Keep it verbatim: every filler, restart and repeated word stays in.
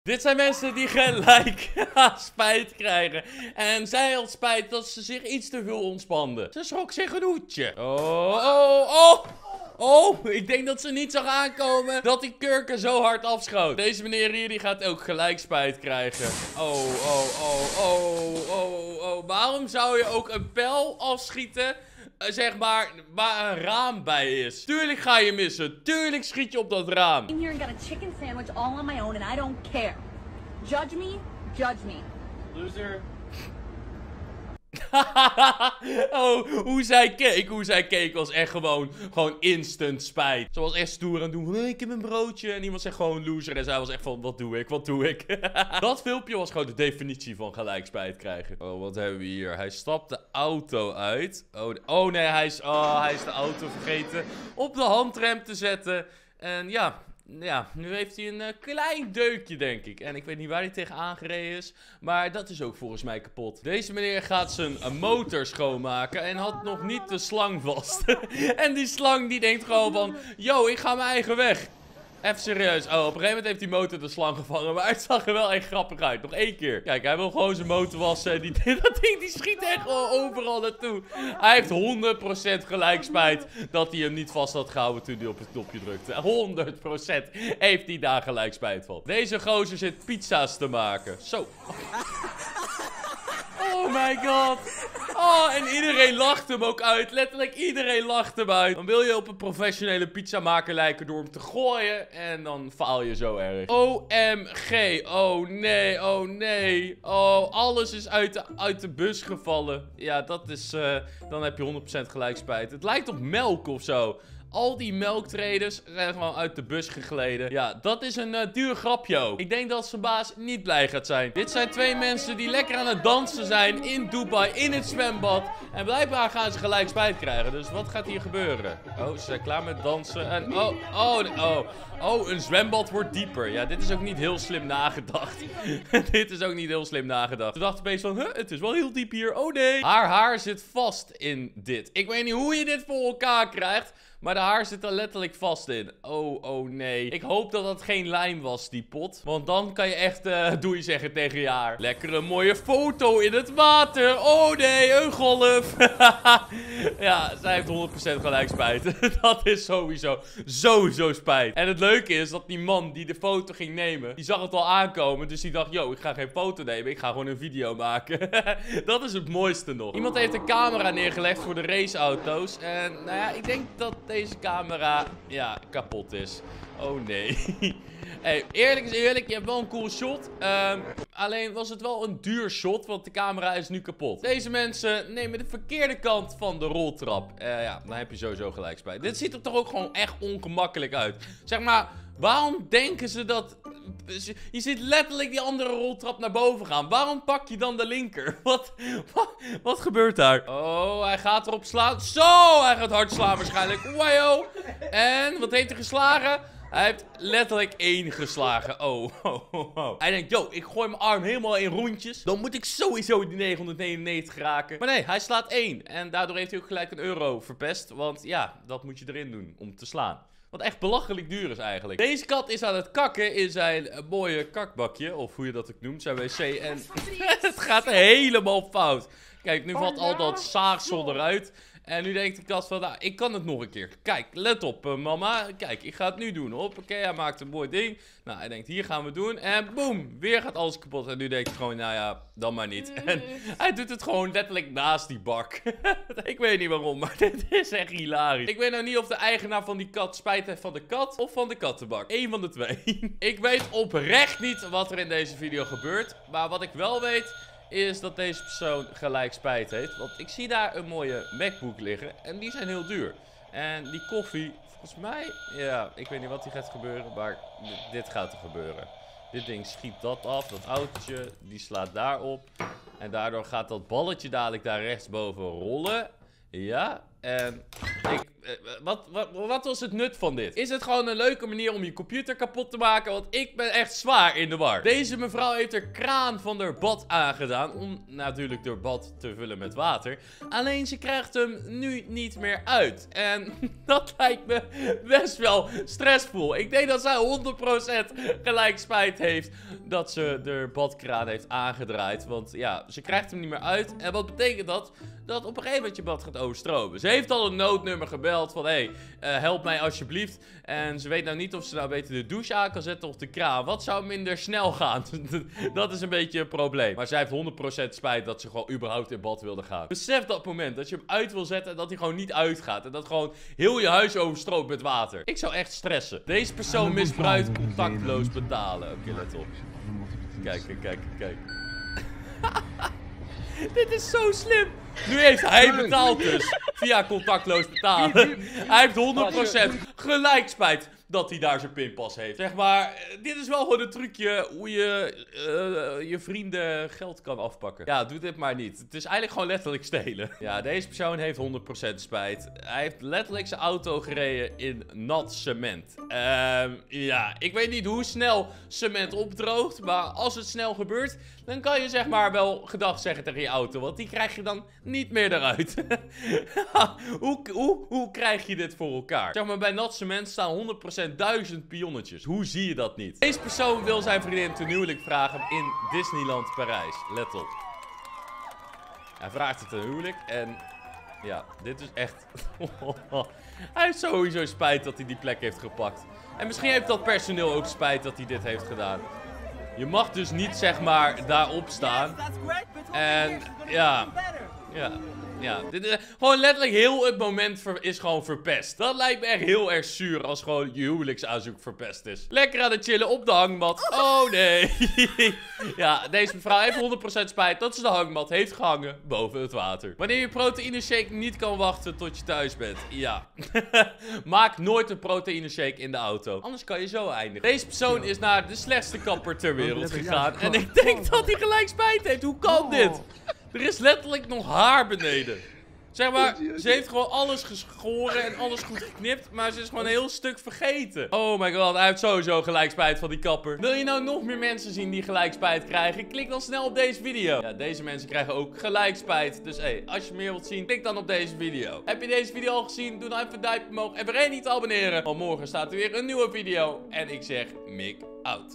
Dit zijn mensen die gelijk spijt krijgen. En zij had spijt dat ze zich iets te veel ontspande. Ze schrok zich een hoedje. Oh, oh, oh. Oh, ik denk dat ze niet zag aankomen dat die kurken zo hard afschoot. Deze meneer hier die gaat ook gelijk spijt krijgen. Oh, oh, oh, oh, oh, oh. Waarom zou je ook een pijl afschieten, zeg maar, waar een raam bij is? Tuurlijk ga je missen. Tuurlijk schiet je op dat raam. I came here and got a chicken sandwich all on my own and I don't care. Judge me, judge me. Loser. Oh, hoe zij keek, hoe zij keek was echt gewoon, gewoon instant spijt. Ze was echt stoer aan het doen van, ik heb een broodje. En iemand zegt gewoon loser en zij was echt van, wat doe ik, wat doe ik? Dat filmpje was gewoon de definitie van gelijk spijt krijgen. Oh, wat hebben we hier? Hij stapt de auto uit. Oh, oh nee, hij is, oh, hij is de auto vergeten op de handrem te zetten. En ja... Ja, nu heeft hij een uh, klein deukje, denk ik. En ik weet niet waar hij tegenaan gereden is. Maar dat is ook volgens mij kapot. Deze meneer gaat zijn uh, motor schoonmaken. En had nog niet de slang vast. En die slang die denkt gewoon van... Yo, ik ga mijn eigen weg. Even serieus. Oh, op een gegeven moment heeft die motor de slang gevangen. Maar het zag er wel echt grappig uit. Nog één keer. Kijk, hij wil gewoon zijn motor wassen. En die, dat ding die schiet echt gewoon overal naartoe. Hij heeft honderd procent gelijk spijt dat hij hem niet vast had gehouden toen hij op het knopje drukte. honderd procent heeft hij daar gelijk spijt van. Deze gozer zit pizza's te maken. Zo. Oh my god. Oh, en iedereen lacht hem ook uit. Letterlijk iedereen lacht hem uit. Dan wil je op een professionele pizzamaker lijken door hem te gooien. En dan faal je zo erg. O M G. Oh nee, oh nee. Oh, alles is uit de, uit de bus gevallen. Ja, dat is... Uh, dan heb je honderd procent gelijk spijt. Het lijkt op melk of zo. Al die melktraders zijn gewoon uit de bus gegleden. Ja, dat is een uh, duur grapje ook. Ik denk dat zijn baas niet blij gaat zijn. Dit zijn twee mensen die lekker aan het dansen zijn in Dubai, in het zwembad. En blijkbaar gaan ze gelijk spijt krijgen. Dus wat gaat hier gebeuren? Oh, ze zijn klaar met dansen. En oh, oh, oh. Oh, een zwembad wordt dieper. Ja, dit is ook niet heel slim nagedacht. Dit is ook niet heel slim nagedacht. Ze dacht opeens van, huh, het is wel heel diep hier. Oh nee. Haar haar zit vast in dit. Ik weet niet hoe je dit voor elkaar krijgt. Maar de haar zit er letterlijk vast in. Oh, oh nee. Ik hoop dat dat geen lijm was, die pot. Want dan kan je echt uh, doei zeggen tegen je haar. Lekker een mooie foto in het water. Oh nee, een golf. Ja, zij heeft honderd procent gelijk spijt. Dat is sowieso, sowieso spijt. En het leuke is dat die man die de foto ging nemen, die zag het al aankomen. Dus die dacht, yo, ik ga geen foto nemen. Ik ga gewoon een video maken. Dat is het mooiste nog. Iemand heeft een camera neergelegd voor de raceauto's. En nou ja, ik denk dat deze camera, ja, kapot is. Oh nee. Hey, eerlijk is eerlijk, je hebt wel een cool shot. Um, alleen was het wel een duur shot, want de camera is nu kapot. Deze mensen nemen de verkeerde kant van de roltrap. Uh, ja, dan heb je sowieso gelijk spijt. Dit ziet er toch ook gewoon echt ongemakkelijk uit. Zeg maar, waarom denken ze dat... Je ziet letterlijk die andere roltrap naar boven gaan. Waarom pak je dan de linker? Wat, wat, wat gebeurt daar? Oh, hij gaat erop slaan. Zo, hij gaat hard slaan waarschijnlijk. Wajo. En, wat heeft hij geslagen? Hij heeft letterlijk één geslagen. Oh, oh, oh, oh. Hij denkt, yo, ik gooi mijn arm helemaal in rondjes. Dan moet ik sowieso die negenhonderdnegenennegentig raken. Maar nee, hij slaat één. En daardoor heeft hij ook gelijk een euro verpest. Want ja, dat moet je erin doen om te slaan. Wat echt belachelijk duur is eigenlijk. Deze kat is aan het kakken in zijn mooie kakbakje. Of hoe je dat ook noemt, zijn wc. En het gaat helemaal fout. Kijk, nu valt al dat zaagsel eruit. En nu denkt de kat van, nou, ik kan het nog een keer. Kijk, let op, uh, mama. Kijk, ik ga het nu doen. Hoppakee, hij maakt een mooi ding. Nou, hij denkt, hier gaan we doen. En boem, weer gaat alles kapot. En nu denkt hij gewoon, nou ja, dan maar niet. En hij doet het gewoon letterlijk naast die bak. Ik weet niet waarom, maar dit is echt hilarisch. Ik weet nou niet of de eigenaar van die kat spijt heeft van de kat of van de kattenbak. Eén van de twee. Ik weet oprecht niet wat er in deze video gebeurt. Maar wat ik wel weet... is dat deze persoon gelijk spijt heeft. Want ik zie daar een mooie MacBook liggen. En die zijn heel duur. En die koffie, volgens mij... Ja, ik weet niet wat hier gaat gebeuren. Maar dit gaat er gebeuren. Dit ding schiet dat af. Dat autootje, die slaat daarop. En daardoor gaat dat balletje dadelijk daar rechtsboven rollen. Ja, en ik Wat, wat, wat was het nut van dit? Is het gewoon een leuke manier om je computer kapot te maken? Want ik ben echt zwaar in de war. Deze mevrouw heeft er kraan van haar bad aangedaan. Om natuurlijk haar bad te vullen met water. Alleen ze krijgt hem nu niet meer uit. En dat lijkt me best wel stressvol. Ik denk dat zij honderd procent gelijk spijt heeft dat ze de badkraan heeft aangedraaid. Want ja, ze krijgt hem niet meer uit. En wat betekent dat? Dat op een gegeven moment je bad gaat overstromen. Ze heeft al een noodnummer gebeld van, hé, hey, uh, help mij alsjeblieft. En ze weet nou niet of ze nou beter de douche aan kan zetten of de kraan. Wat zou minder snel gaan? Dat is een beetje een probleem. Maar zij heeft honderd procent spijt dat ze gewoon überhaupt in bad wilde gaan. Besef dat moment dat je hem uit wil zetten en dat hij gewoon niet uitgaat. En dat gewoon heel je huis overstroomt met water. Ik zou echt stressen. Deze persoon misbruikt contactloos betalen. Oké, okay, let op. Kijk, kijk, kijk, kijk. Dit is zo slim. Nu heeft hij betaald dus. Via contactloos betalen. Hij heeft honderd procent gelijk spijt dat hij daar zijn pinpas heeft. Zeg maar, dit is wel gewoon een trucje hoe je uh, je vrienden geld kan afpakken. Ja, doe dit maar niet. Het is eigenlijk gewoon letterlijk stelen. Ja, deze persoon heeft honderd procent spijt. Hij heeft letterlijk zijn auto gereden in nat cement. Um, ja, ik weet niet hoe snel cement opdroogt. Maar als het snel gebeurt, dan kan je zeg maar wel gedag zeggen tegen je auto. Want die krijg je dan niet meer eruit. hoe, hoe, hoe krijg je dit voor elkaar? Zeg maar, bij nat cement staan honderd procent duizend pionnetjes. Hoe zie je dat niet? Deze persoon wil zijn vriendin ten huwelijk vragen in Disneyland Parijs. Let op. Hij vraagt het ten huwelijk en... ja, dit is echt... Hij heeft sowieso spijt dat hij die plek heeft gepakt. En misschien heeft dat personeel ook spijt dat hij dit heeft gedaan. Je mag dus niet, zeg maar, daarop staan. En ja... Ja, ja. Dit is, gewoon letterlijk heel het moment ver, is gewoon verpest. Dat lijkt me echt heel erg zuur als gewoon je huwelijksaanzoek verpest is. Lekker aan het chillen op de hangmat. Oh nee. Ja, deze mevrouw heeft honderd procent spijt dat ze de hangmat heeft gehangen boven het water. Wanneer je proteïne shake niet kan wachten tot je thuis bent. Ja. Maak nooit een proteïne shake in de auto. Anders kan je zo eindigen. Deze persoon is naar de slechtste kapper ter wereld gegaan. En ik denk dat hij gelijk spijt heeft. Hoe kan dit? Er is letterlijk nog haar beneden. Zeg maar, ze heeft gewoon alles geschoren en alles goed geknipt. Maar ze is gewoon een heel stuk vergeten. Oh my god, hij heeft sowieso gelijk spijt van die kapper. Wil je nou nog meer mensen zien die gelijk spijt krijgen? Klik dan snel op deze video. Ja, deze mensen krijgen ook gelijk spijt. Dus hé, hey, als je meer wilt zien, klik dan op deze video. Heb je deze video al gezien? Doe dan even een duimpje omhoog. En vergeet niet te abonneren. Want morgen staat er weer een nieuwe video. En ik zeg, Mick out.